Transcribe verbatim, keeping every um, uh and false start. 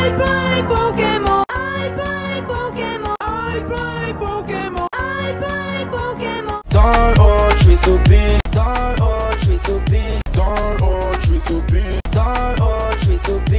I play Pokemon. I play Pokemon. I play Pokemon. I play Pokemon. Dans le truisseau big, dans le truisseau big, dans le truisseau big, dans le truisseau big.